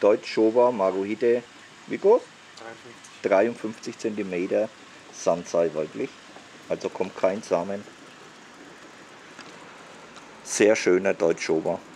Deutsch-Showa Maruhide, wie groß? 53 cm, Sansai weiblich, also kommt kein Samen. Sehr schöner Deutsch-Showa.